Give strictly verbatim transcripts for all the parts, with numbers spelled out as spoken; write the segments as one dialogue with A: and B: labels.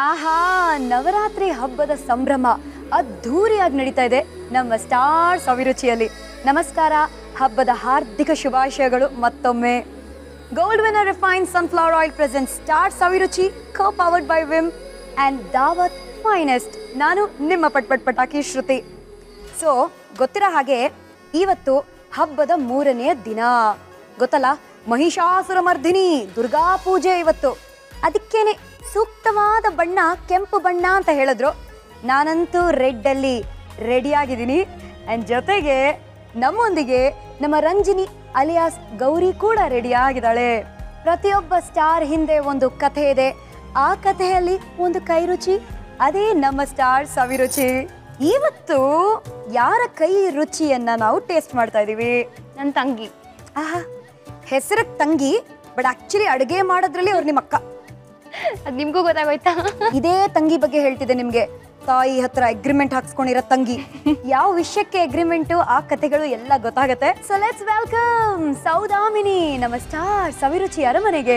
A: ಆಹಾ, ನವರಾತ್ರಿ ಹಬ್ಬದ ಸಂಭ್ರಮ ಅದ್ಧೂರಿಯಾಗಿ ನಡೀತಾ ಇದೆ ನಮ್ಮ ಸ್ಟಾರ್ ಸವಿರುಚಿಯಲ್ಲಿ. ನಮಸ್ಕಾರ, ಹಬ್ಬದ ಹಾರ್ದಿಕ ಶುಭಾಶಯಗಳು ಮತ್ತೊಮ್ಮೆ. Gold winner refined sunflower oil present star Saviruchi, co powered by Vim and Daawat finest. ನಾನು ನಿಮ್ಮ ಪಟ್ ಪಟ್ ಪಟಾಕಿ ಶ್ರುತಿ. ಸೊ ಗೊತ್ತಿರೋ ಹಾಗೆ ಇವತ್ತು ಹಬ್ಬದ ಮೂರನೆಯ ದಿನ, ಗೊತ್ತಲ್ಲ, ಮಹಿಷಾಸುರ ಮರ್ದಿನಿ ದುರ್ಗಾ ಪೂಜೆ ಇವತ್ತು. ಅದಕ್ಕೇನೆ ಸೂಕ್ತವಾದ ಬಣ್ಣ ಕೆಂಪು ಬಣ್ಣ ಅಂತ ಹೇಳಿದ್ರು. ನಾನಂತೂ ರೆಡ್ಡಲ್ಲಿ ರೆಡಿಯಾಗಿದ್ದೀನಿ. ಆ್ಯಂಡ್ ಜೊತೆಗೆ ನಮ್ಮೊಂದಿಗೆ ನಮ್ಮ ರಂಜಿನಿ ಅಲಿಯಾಸ್ ಗೌರಿ ಕೂಡ ರೆಡಿಯಾಗಿದ್ದಾಳೆ. ಪ್ರತಿಯೊಬ್ಬ ಸ್ಟಾರ್ ಹಿಂದೆ ಒಂದು ಕಥೆ ಇದೆ. ಆ ಕಥೆಯಲ್ಲಿ ಒಂದು ಕೈರುಚಿ, ಅದೇ ನಮ್ಮ ಸ್ಟಾರ್ ಸವಿರುಚಿ. ಇವತ್ತು ಯಾರ ಕೈ ರುಚಿಯನ್ನ ನಾವು ಟೇಸ್ಟ್ ಮಾಡ್ತಾ ಇದ್ದೀವಿ?
B: ನನ್ನ ತಂಗಿ.
A: ಆಹಾ, ಹೆಸರಿಗೆ ತಂಗಿ, ಬಟ್ ಆಕ್ಚುಲಿ ಅಡುಗೆ ಮಾಡೋದ್ರಲ್ಲಿ ಅವ್ರು ನಿಮ್ಮ ಅಕ್ಕ.
B: ಅದು ನಿಮಗೂ ಗೊತ್ತಾಗೋಯ್ತಾ?
A: ಇದೇ ತಂಗಿ ಬಗ್ಗೆ ಹೇಳ್ತಿದ್ದೆ ನಿಮ್ಗೆ. ತಾಯಿ ಹತ್ರ ಅಗ್ರಿಮೆಂಟ್ ಹಾಕ್ಸ್ಕೊಂಡಿರೋ ತಂಗಿ. ಯಾವ ವಿಷಯಕ್ಕೆ ಅಗ್ರಿಮೆಂಟು, ಆ ಕಥೆಗಳು ಎಲ್ಲ ಗೊತ್ತಾಗತ್ತೆ. ಸೊ ಲೆಟ್ಸ್ ವೆಲ್ಕಮ್ ಸೌಧಾಮಿನಿ, ನಮ್ಮ ಸ್ಟಾರ್ ಸವಿರುಚಿ ಅರಮನೆಗೆ.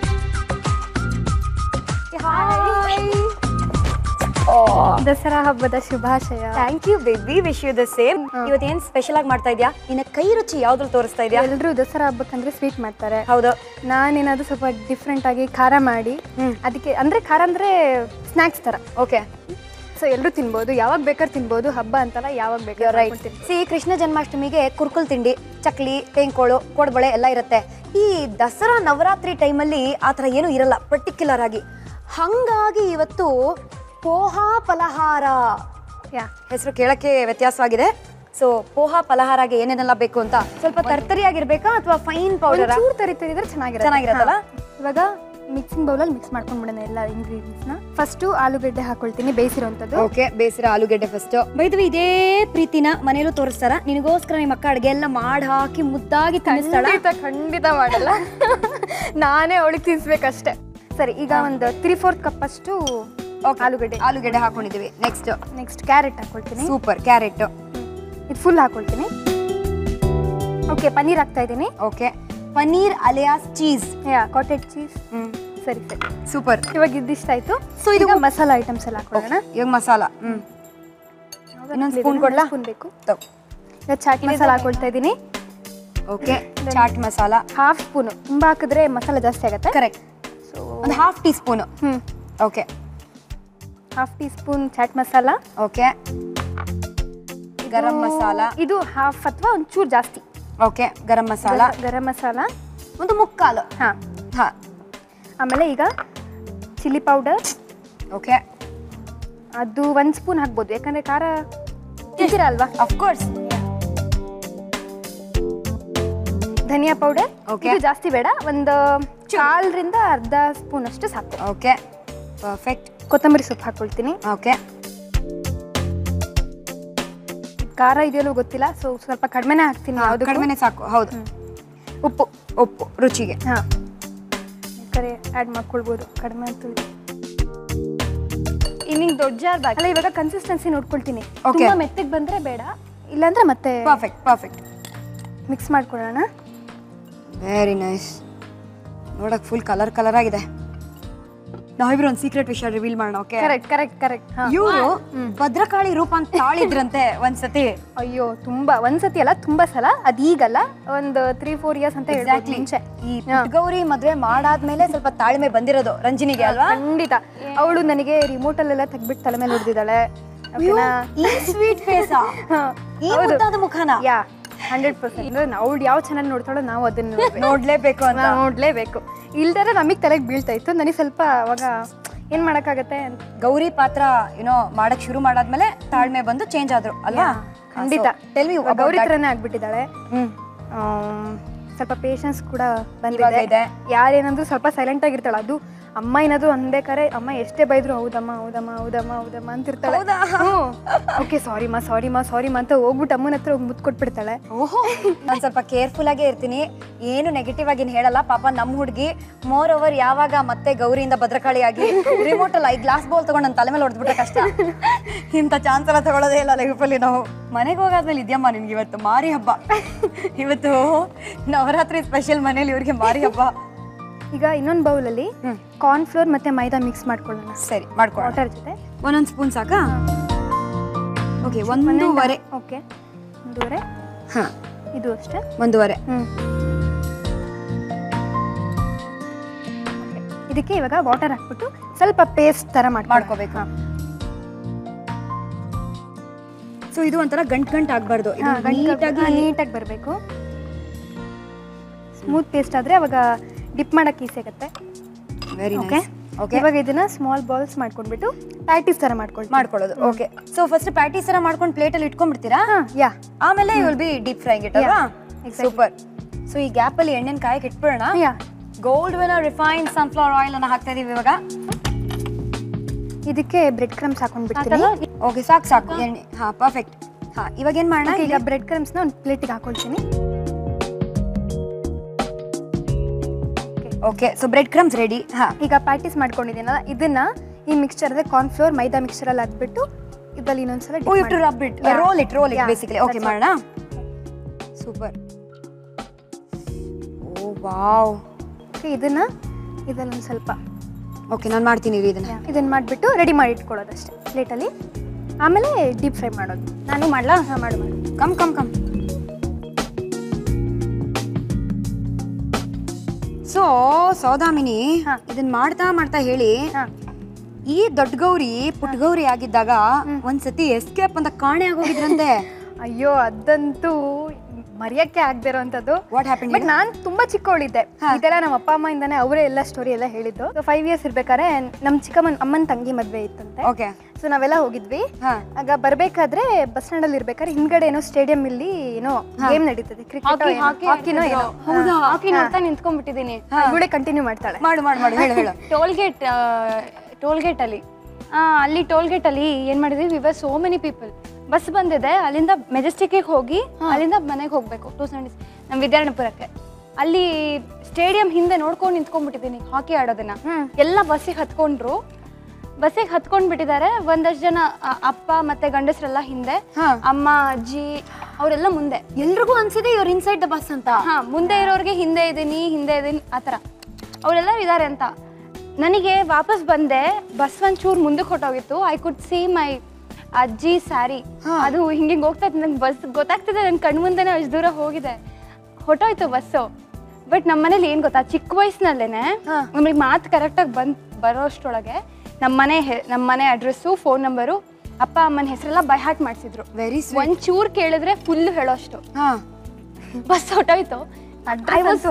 B: ದಸರಾ ಹಬ್ಬದ ಶುಭಾಶಯ.
A: Thank you baby, wish you the same. ಇವತ್ತೇನ್ ಸ್ಪೆಷಲ್ ಆಗಿ ಮಾಡ್ತಾ ಇದ್ಯಾ? ನಿನ್ನ ಕೈ ರುಚಿ ಯಾವ್ದ್ರಲ್ಲಿ ತೋರಿಸ್ತಾ ಇದ್ಯಾ?
B: ಎಲ್ಲರೂ ದಸರಾ ಹಬ್ಬಕ್ಕಂದ್ರೆ ಸ್ವೀಟ್ ಮಾಡ್ತಾರೆ.
A: ಹೌದು.
B: ನಾನೇನಾದ್ರು ಸ್ವಲ್ಪ ಡಿಫ್ರೆಂಟ್ ಆಗಿ ಖಾರ ಮಾಡಿ, ಅದಕ್ಕೆ ಅಂದ್ರೆ ಖಾರ ಅಂದ್ರೆ ಸ್ನಾಕ್ಸ್ ತರ.
A: ಓಕೆ.
B: ಸೊ ಎಲ್ಲರೂ ತಿನ್ಬೋದು, ಯಾವಾಗ ಬೇಕಾದ್ರೆ ತಿನ್ಬೋದು. ಹಬ್ಬ ಅಂತಲ್ಲ, ಯಾವಾಗ ಬೇಕಾದ್ರೆ.
A: ರೈಟ್. ಸಿ, ಕೃಷ್ಣ ಜನ್ಮಾಷ್ಟಮಿಗೆ ಕುರ್ಕುಲ್ ತಿಂಡಿ, ಚಕ್ಲಿ, ತೇಂಕೋಳು, ಕೋಡ್ಬಳೆ ಎಲ್ಲ ಇರುತ್ತೆ. ಈ ದಸರಾ ನವರಾತ್ರಿ ಟೈಮಲ್ಲಿ ಆ ಥರ ಏನೂ ಇರಲ್ಲ ಪರ್ಟಿಕ್ಯುಲರ್ ಆಗಿ. ಹಾಗಾಗಿ ಇವತ್ತು ಪೋಹಾ ಫಲಹಾರ,
B: ಯಾ
A: ಹೆಸರು ಕೇಳಕ್ಕೆ ವ್ಯತ್ಯಾಸವಾಗಿದೆ. ಸೊ ಪೋಹಾ ಫಲಹಾರಗೆ ಏನೇನೆಲ್ಲ ಬೇಕು ಅಂತ ಸ್ವಲ್ಪ ತರ್ತರಿಯಾಗಿರ್ಬೇಕಾ ಅಥವಾ ಫೈನ್ ಪೌಡರ್?
B: ಚೂರು ತರಿತರಿದ್ರೆ ಚೆನ್ನಾಗಿರುತ್ತೆ.
A: ಚೆನ್ನಾಗಿರತ್ತಲ್ಲ.
B: ಇವಾಗ ಮಿಕ್ಸಿಂಗ್ ಬೌಲಲ್ಲಿ ಮಿಕ್ಸ್ ಮಾಡ್ಕೊಂಡ್ಬಿಡೋಣ ಎಲ್ಲ ಇಂಗ್ರೀಡಿಯೆಂಟ್ಸ್ನ. ಫಸ್ಟು ಆಲೂಗಡ್ಡೆ ಹಾಕೊಳ್ತೀನಿ, ಬೇಯಿಸಿರೋಂಥದ್ದು.
A: ಓಕೆ, ಬೇಯಿಸಿರೋ ಆಲೂಗಡ್ಡೆ ಫಸ್ಟ್. ಬೈದ್ವಿ ಇದೇ ಪ್ರೀತಿನ ಮನೇಲೂ ತೋರಿಸ್ತಾರ? ನಿನಗೋಸ್ಕರ ನಿಮ್ಮ ಅಕ್ಕ ಅಡುಗೆ ಎಲ್ಲ ಮಾಡಿ ಹಾಕಿ ಮುದ್ದಾಗಿ ತಿನ್ನಿಸ್ತಾಳ?
B: ಖಂಡಿತ ಮಾಡಲ್ಲ, ನಾನೇ ಅವಳಿಗೆ ತಿನ್ಸ್ಬೇಕಷ್ಟೆ. ಸರಿ, ಈಗ ಒಂದು ತ್ರೀ ಫೋರ್ತ್ ಕಪ್ ಅಷ್ಟು ಆಲೂಗಡ್ಡೆ
A: ಆಲೂಗಡ್ಡೆ ಹಾಕೊಂಡಿದೀವಿ. ನೆಕ್ಸ್ಟ್
B: ನೆಕ್ಸ್ಟ್ ಕ್ಯಾರೆಟ್ ಹಾಕೊಳ್ತೀನಿ.
A: ಸೂಪರ್, ಕ್ಯಾರೆಟ್
B: ಇದು ಫುಲ್ ಹಾಕೊಳ್ತೀನಿ. ಓಕೆ, ಪನ್ನೀರ್ ಹಾಕ್ತಾ ಇದ್ದೀನಿ.
A: Okay, paneer alias cheese.
B: Yeah, cottage cheese. ಹ್ಮ್, ಸರಿ ಸರಿ,
A: ಸೂಪರ್.
B: ಇವಾಗ ಇದಿಷ್ಟ ಆಯ್ತು.
A: ಸೊ ಇದು
B: ಮಸಾಲಾ ಐಟಮ್ಸ್ ಎಲ್ಲ ಹಾಕೊಳ್ಳೋಣ.
A: ಇವಾಗ ಮಸಾಲ. ಹ್ಮ್, ಇನ್ನೊಂದು ಸ್ಪೂನ್ ಕೊಡ್ಲಾ?
B: ಸ್ಪೂನ್ ಬೇಕು. ಈಗ ಚಾಟ್ ಮಸಾಲ ಹಾಕೊಳ್ತಾ ಇದ್ದೀನಿ.
A: Okay, chaat masala
B: half spoon. ತುಂಬಾ ಹಾಕಿದ್ರೆ ಮಸಾಲ ಜಾಸ್ತಿ ಆಗುತ್ತೆ.
A: ಕರೆಕ್ಟ್. ಸೊ ಒಂದು ಹಾಫ್ ಟೀ ಸ್ಪೂನು.
B: ಹ್ಮ್,
A: okay,
B: half teaspoon chaat masala.
A: Okay, garam masala.
B: ಇದು ಹಾಫ್ ಅಥವಾ ಒಂಚೂರು ಜಾಸ್ತಿ.
A: ಓಕೆ, ಗರಂ ಮಸಾಲ.
B: ಗರಂ ಮಸಾಲ
A: ಒಂದು ಮುಕ್ಕಾಲು.
B: ಹಾ
A: ಹಾ.
B: ಆಮೇಲೆ ಈಗ ಚಿಲ್ಲಿ ಪೌಡರ್.
A: ಓಕೆ,
B: ಅದು ಒಂದು ಸ್ಪೂನ್ ಹಾಕ್ಬೋದು, ಯಾಕಂದ್ರೆ ಖಾರ ತಿಂತೀರಾ ಅಲ್ವಾ?
A: ಅಫ್ಕೋರ್ಸ್.
B: ಧನಿಯಾ ಪೌಡರ್.
A: ಓಕೆ,
B: ಇದು ಜಾಸ್ತಿ ಬೇಡ, ಒಂದು ಕಾಲರಿಂದ ಅರ್ಧ ಸ್ಪೂನ್ ಅಷ್ಟು ಸಾಕು.
A: Okay, perfect.
B: ಕೊತ್ತಂಬರಿ ಸೊಪ್ಪು ಹಾಕೊಳ್ತೀನಿ.
A: ಓಕೆ,
B: ಖಾರ ಇದೆಯಲ್ಲೂ ಗೊತ್ತಿಲ್ಲ, ಸೊ ಸ್ವಲ್ಪ ಕಡಿಮೆನೇ ಹಾಕ್ತೀನಿ. ಯಾವುದು
A: ಕಡಿಮೆನೇ ಸಾಕು. ಹೌದು.
B: ಉಪ್ಪು
A: ಉಪ್ಪು ರುಚಿಗೆ.
B: ಹಾಂ, ಬೇಕಾದ್ರೆ ಆ್ಯಡ್ ಮಾಡ್ಕೊಳ್ಬೋದು, ಕಡಿಮೆ ಅಂತ. ಇನ್ನಿಂಗ್ ದೊಡ್ಡ ಜಾರ್ ಅಲ್ಲ, ಇವಾಗ ಕನ್ಸಿಸ್ಟೆನ್ಸಿ ನೋಡ್ಕೊಳ್ತೀನಿ. ತುಂಬ ಮೆತ್ತಗೆ ಬಂದರೆ ಬೇಡ, ಇಲ್ಲಾಂದ್ರೆ ಮತ್ತೆ.
A: Perfect perfect.
B: ಮಿಕ್ಸ್ ಮಾಡ್ಕೊಳ್ಳೋಣ.
A: Very nice. ನೋಡಕ್ ಫುಲ್ ಕಲರ್ ಕಲರ್ ಆಗಿದೆ. ನಾವಿಬ್ರು ಒಂದು ಸೀಕ್ರೆಟ್ ವಿಷಯ ರಿವೀಲ್ ಮಾಡೋಣ. Okay,
B: correct correct correct.
A: ಇವರು ಭದ್ರಕಾಳಿ ರೂಪ ಅಂತ ತಾಳಿದ್ರಂತೆ ಒಂದ್ಸತಿ.
B: ಅಯ್ಯೋ, ತುಂಬಾ ಒಂದ್ಸತಿ ಅಲ್ಲ, ತುಂಬಾ ಸಲ. ಅದೀಗಲ್ಲ, ಒಂದು ತ್ರೀ ಫೋರ್ ಇಯರ್ಸ್ ಅಂತ
A: ಎಕ್ಸಾಕ್ಟ್ಲಿ
B: ಮುಂಚೆ.
A: ಈ ಗೌರಿ ಮದ್ವೆ ಮಾಡಾದ್ಮೇಲೆ ಸ್ವಲ್ಪ ತಾಳ್ಮೆ ಬಂದಿರೋದು ರಂಜಿನಿಗೆ ಅಲ್ವಾ?
B: ಖಂಡಿತ. ಅವಳು ನನಗೆ ರಿಮೋಟ್ ಅಲ್ಲೆಲ್ಲ ತೆಗ್ಬಿಟ್ಟು ತಲೆ ಮೇಲೆ ಹೊಡೆದಿದ್ದಾಳೆ.
A: ಸ್ವೀಟ್ ಫೇಸ್, ಈ ಮುದ್ದಾದ ಮುಖನ.
B: ಯಾ, ಹಂಡ್ರೆಡ್ ಪರ್ಸೆಂಟ್. ಅವಳು ಯಾವ ಚಾನಲ್ ನೋಡ್ತಾಳೋ ನಾವು ಅದನ್ನ
A: ನೋಡ್ಲೇಬೇಕು ಅಂತ.
B: ನೋಡ್ಲೇಬೇಕು, ಇಲ್ದಾರೆ ನಮಗೆ ತಲೆಗೆ ಬೀಳ್ತಾ ಇತ್ತು. ನನಗೆ ಸ್ವಲ್ಪ ಅವಾಗ ಏನ್ ಮಾಡಕ್ಕಾಗತ್ತೆ.
A: ಗೌರಿ ಪಾತ್ರ ಏನೋ ಮಾಡಕ್ ಶುರು ಮಾಡಾದ್ಮೇಲೆ ತಾಳ್ಮೆ ಬಂದು ಚೇಂಜ್ ಆದ್ರು ಅಲ್ವಾ?
B: ಖಂಡಿತ. ಗೌರಿ ತರನೇ ಆಗ್ಬಿಟ್ಟಿದ್ದಾಳೆ.
A: ಹ್ಮ್,
B: ಸ್ವಲ್ಪ ಪೇಷನ್ಸ್ ಕೂಡ ಬಂದಿದೆ. ಯಾರೇನಂದ್ರು ಸ್ವಲ್ಪ ಸೈಲೆಂಟ್ ಆಗಿರ್ತಾಳೆ. ಅದು ಅಮ್ಮ ಏನಾದ್ರು ಅಂದೇಕಾರೆ ಅಮ್ಮ ಎಷ್ಟೇ ಬೈದ್ರು ಹೌದಮ್ಮ ಹೌದಮ್ಮ ಹೌದಮ್ಮ ಹೌದಮ್ಮ ಅಂತಿರ್ತಾಳೆ. ಓಕೆ, ಸಾರಿ ಮಾ ಸಾರಿ ಮಾ ಸಾರಿ ಮಾ ಅಂತ ಹೋಗ್ಬಿಟ್ಟು ಅಮ್ಮನ ಹತ್ರ ಹೋಗಿ ಮುತ್ತು ಕೊಟ್ಬಿಡ್ತಾಳೆ.
A: ಓಹೋ, ನಾನು ಸ್ವಲ್ಪ ಕೇರ್ಫುಲ್ ಆಗೇ ಇರ್ತೀನಿ, ಏನು ನೆಗೆಟಿವ್ ಆಗಿ ಹೇಳಲ್ಲ. ಪಾಪ ನಮ್ಮ ಹುಡುಗಿ ಮೋರ್ ಓವರ್ ಯಾವಾಗ ಮತ್ತೆ ಗೌರಿಯಿಂದ ಭದ್ರಕಾಳಿಯಾಗಿ ರಿಮೋಟ್ ಅಲ್ಲ ಈ ಗ್ಲಾಸ್ ಬೌಲ್ ತಗೊಂಡು ನನ್ನ ತಲೆ ಮೇಲೆ ಹೊಡೆದ್ಬಿಟ್ರೆ ಕಷ್ಟ. ಇಂಥ ಚಾನ್ಸ್ ಎಲ್ಲ ತಗೊಳ್ಳೋದೇ ಇಲ್ಲ ಲೈಫಲ್ಲಿ ನಾವು. ಮನೆಗೆ ಹೋಗಾದ್ಮೇಲೆ ಇದೆಯಮ್ಮ ನಿಮ್ಗೆ ಇವತ್ತು ಮಾರಿ ಹಬ್ಬ. ಇವತ್ತು ನವರಾತ್ರಿ ಸ್ಪೆಷಲ್ ಮನೇಲಿ ಇವ್ರಿಗೆ ಮಾರಿ ಹಬ್ಬ.
B: ಈಗ ಇನ್ನೊಂದು ಬೌಲಲ್ಲಿ ಕಾರ್ನ್ ಫ್ಲೋರ್ ಮತ್ತೆ ಮೈದಾ ಮಿಕ್ಸ್ ಮಾಡ್ಕೊಳ್ಳೋಣ.
A: ಸರಿ ಮಾಡ್ಕೊಳ್ಳೋಣ.
B: ವಾಟರ್ ಜೊತೆ
A: ಒಂದೊಂದು ಸ್ಪೂನ್ ಸಾಕಾ? ಓಕೆ ಒಂದೂವರೆ.
B: ಓಕೆ ಒಂದೂವರೆ.
A: ಹಾಂ
B: ಇದು ಅಷ್ಟೇ
A: ಒಂದೂವರೆ.
B: ಹ್ಞೂ ಇದಕ್ಕೆ ಇವಾಗ ವಾಟರ್ ಹಾಕ್ಬಿಟ್ಟು ಸ್ವಲ್ಪ ಪೇಸ್ಟ್ ಥರ ಮಾಡ್ಕೋಬೇಕು.
A: ಸೊ ಇದು ಒಂಥರ ಗಂಟು ಗಂಟು ಆಗಬಾರ್ದು,
B: ನೀಟಾಗಿ ನೀಟಾಗಿ ಬರಬೇಕು. ಸ್ಮೂತ್ ಪೇಸ್ಟ್ ಆದರೆ ಅವಾಗ ಡಿಪ್ ಮಾಡೋಕ್ಕೆ ಈಸಿ ಆಗುತ್ತೆ.
A: ವೆರಿ
B: ಓಕೆ ಓಕೆ ಇವಾಗ ಇದನ್ನ ಸ್ಮಾಲ್ ಬಾಲ್ಸ್ ಮಾಡ್ಕೊಂಡ್ಬಿಟ್ಟು ಪ್ಯಾಟೀಸ್ ಥರ ಮಾಡ್ಕೊಂಡು
A: ಮಾಡ್ಕೊಳ್ಳೋದು. ಓಕೆ ಸೊ ಫಸ್ಟ್ ಪ್ಯಾಟೀಸ್ ಥರ ಮಾಡ್ಕೊಂಡು ಪ್ಲೇಟಲ್ಲಿ ಇಟ್ಕೊಂಡ್ಬಿಡ್ತೀರಾ?
B: ಯಾ
A: ಆಮೇಲೆ you will be deep frying it ಅಲ್ವಾ? ಸೂಪರ್. ಸೊ ಈ ಗ್ಯಾಪಲ್ಲಿ ಎಣ್ಣೆನ ಕಾಯಕ್ಕೆ ಇಟ್ಬಿಡೋಣ.
B: Yeah
A: gold winner refined sunflower oil ಅನ್ನು ಹಾಕ್ತಾ ಇದೀವಿ ಇವಾಗ.
B: ಇದಕ್ಕೆ ಬ್ರೆಡ್ ಕ್ರಮ್ಸ್ ಹಾಕೊಂಡ್ಬಿಡ್ತೀನಿ.
A: ಓಕೆ ಸಾಕು ಸಾಕು ಎಣ್ಣೆ. ಹಾಂ ಪರ್ಫೆಕ್ಟ್. ಹಾಂ ಇವಾಗ ಏನು ಮಾಡೋಣ?
B: ಈಗ ಬ್ರೆಡ್ ಕ್ರಮ್ಸ್ನ ಒಂದು ಪ್ಲೇಟಿಗೆ ಹಾಕೊಳ್ತೀನಿ.
A: Okay so bread crumbs ready. ಹಾಂ
B: ಈಗ ಪ್ಯಾಟೀಸ್ ಮಾಡ್ಕೊಂಡಿದ್ದೀನಲ್ಲ ಇದನ್ನ ಈ ಮಿಕ್ಸ್ಚರ್ ಅದೇ ಕಾರ್ನ್ ಫ್ಲೋರ್ ಮೈದಾ ಮಿಕ್ಸ್ಚರಲ್ಲಿ ಹಾಕ್ಬಿಟ್ಟು ಇದರಲ್ಲಿ ಇನ್ನೊಂದ್ಸಲ
A: oh you have to rub it, roll it roll it basically. Okay ಮಾಡೋಣ. ಸೂಪರ್. Oh wow.
B: ಓಕೆ ಇದನ್ನ ಇದರಲ್ಲಿ ಒಂದು ಸ್ವಲ್ಪ
A: ಓಕೆ ನಾನು ಮಾಡ್ತೀನಿ ರೀ ಇದನ್ನ.
B: ಇದನ್ನ ಮಾಡಿಬಿಟ್ಟು ರೆಡಿ ಮಾಡಿ ಇಟ್ಕೊಳ್ಳೋದು ಅಷ್ಟೇ ಪ್ಲೇಟಲ್ಲಿ. ಆಮೇಲೆ ಡೀಪ್ ಫ್ರೈ ಮಾಡೋದು. ನಾನು ಮಾಡಲಾ? ಹಾಂ ಮಾಡು ಮಾಡು.
A: Come come come. So Saudamini ಇದನ್ನ ಮಾಡ್ತಾ ಮಾಡ್ತಾ ಹೇಳಿ, ಈ ದೊಡ್ಡ ಗೌರಿ ಪುಟ್ಟ ಗೌರಿ ಆಗಿದ್ದಾಗ ಒಂದ್ಸತಿ ಎಸ್ಕೇಪ್ ಅಂತ ಕಾಣೆ ಆಗೋಗಿದ್ರಂತೆ.
B: ಅಯ್ಯೋ ಅದಂತೂ ಮರೆಯಕ್ಕೆ ಆಗದೆ ಇರೋಂಥದ್ದು.
A: What happen?
B: ಬಟ್ ನಾನು ತುಂಬಾ ಚಿಕ್ಕವಳಿದ್ದೆ. ಇದೆಲ್ಲ ನಮ್ಮ ಅಪ್ಪ ಅಮ್ಮ ಇಂದಾನೆ ಅವರೇ ಎಲ್ಲ ಸ್ಟೋರಿ ಎಲ್ಲ ಹೇಳಿದ್ದು. ಸೊ ಫೈವ್ ಇಯರ್ಸ್ ಇರ್ಬೇಕಾದ್ರೆ ನಮ್ಮ ಚಿಕ್ಕಮ್ಮನ ಅಮ್ಮನ ತಂಗಿ ಮದುವೆ ಇತ್ತಂತೆ.
A: ಓಕೆ
B: ಸೊ ನಾವೆಲ್ಲ ಹೋಗಿದ್ವಿ. ಆಗ ಬರ್ಬೇಕಾದ್ರೆ ಬಸ್ ಸ್ಟ್ಯಾಂಡ್ ಅಲ್ಲಿ ಇರ್ಬೇಕಾದ್ರೆ ಹಿಂದ್ಗಡೆ ಏನೋ ಸ್ಟೇಡಿಯಂ ಇಲ್ಲಿ ಏನೋ ಗೇಮ್ ನಡೀತದೆ, ಕ್ರಿಕೆಟ್ ಹಾಕಿನೋ ಏನೋ.
C: ಹಾಕಿ ನೋಡ್ತಾ ನಿಂತ್ಕೊಂಡ್ಬಿಟ್ಟಿದ್ದೀನಿ.
B: ಇವಳೇ ಕಂಟಿನ್ಯೂ ಮಾಡ್ತಾಳೆ.
A: ಮಾಡು ಮಾಡು ಮಾಡು ಹೇಳು ಹೇಳು.
C: ಟೋಲ್ಗೇಟ್ ಟೋಲ್ಗೇಟ್ ಅಲ್ಲಿ ಅಲ್ಲಿ ಟೋಲ್ಗೇಟ್ ಅಲ್ಲಿ ಏನ್ ಮಾಡಿದ್ವಿ, we were so many people. Bus ಬಂದಿದೆ, ಅಲ್ಲಿಂದ ಮೆಜೆಸ್ಟಿಕ್ಗೆ ಹೋಗಿ ಅಲ್ಲಿಂದ ಮನೆಗೆ ಹೋಗ್ಬೇಕು ಟೂ ಸೆವೆಂಟಿ ನಮ್ಮ ವಿದ್ಯಾರಣ್ಯಪುರಕ್ಕೆ. ಅಲ್ಲಿ ಸ್ಟೇಡಿಯಂ ಹಿಂದೆ ನೋಡ್ಕೊಂಡು ನಿಂತ್ಕೊಂಡ್ಬಿಟ್ಟಿದ್ದೀನಿ ಹಾಕಿ ಆಡೋದನ್ನ. ಎಲ್ಲ ಬಸ್ಸಿಗೆ ಹತ್ಕೊಂಡ್ರು, ಬಸ್ಸಿಗೆ ಹತ್ಕೊಂಡ್ ಬಿಟ್ಟಿದ್ದಾರೆ. ಒಂದಷ್ಟು ಜನ ಅಪ್ಪ ಮತ್ತೆ ಗಂಡಸರೆಲ್ಲ ಹಿಂದೆ, ಅಮ್ಮ ಅಜ್ಜಿ ಅವರೆಲ್ಲ ಮುಂದೆ.
A: ಎಲ್ರಿಗೂ ಅನ್ಸಿದೆ ಇವ್ರು ಇನ್ಸೈಡ್ ದ ಬಸ್ ಅಂತ.
C: ಹಾ ಮುಂದೆ ಇರೋರಿಗೆ ಹಿಂದೆ ಇದೀನಿ ಹಿಂದೆ ಇದೀನಿ ಆತರ ಅವರೆಲ್ಲರೂ ಇದ್ದಾರೆ ಅಂತ. ನನಗೆ ವಾಪಸ್ ಬಂದೆ, ಬಸ್ ಒಂಚೂರು ಮುಂದಕ್ಕೆ ಹೊಟ್ಟೋಗಿತ್ತು. ಐ ಕುಡ್ ಸಿ ಮೈ ಅಜ್ಜಿ ಸ್ಯಾರಿ, ಅದು ಹಿಂಗೆ ಹೋಗ್ತಾ ಇತ್ತು. ನಂಗೆ ಬಸ್ ಗೊತ್ತಾಗ್ತಿದೆ, ನನ್ನ ಕಣ್ಣು ಮುಂದೆನೇ ಅಷ್ಟು ದೂರ ಹೋಗಿದೆ, ಹೊಟ್ಟೋಯ್ತು ಬಸ್ಸು. ಬಟ್ ನಮ್ಮ ಮನೇಲಿ ಏನ್ ಗೊತ್ತಾ, ಚಿಕ್ಕ ವಯಸ್ಸಿನಲ್ಲೇನೆ ನಮಗೆ ಮಾತು ಕರೆಕ್ಟಾಗಿ ಬಂದ್ ಬರೋ ಅಷ್ಟರೊಳಗೆ ನಮ್ಮ ಮನೆ ನಮ್ಮ ಮನೆ ಅಡ್ರೆಸ್ಸು ಫೋನ್ ನಂಬರು ಅಪ್ಪ ಅಮ್ಮನ ಹೆಸರೆಲ್ಲ ಬೈ ಹಾರ್ಟ್ ಮಾಡಿಸಿದ್ರು.
A: ವೆರಿ
C: ಒಂಚೂರು ಕೇಳಿದ್ರೆ ಫುಲ್ ಹೇಳೋಷ್ಟು. ಬಸ್ ಹೊಟ್ಟೋಯ್ತು. I was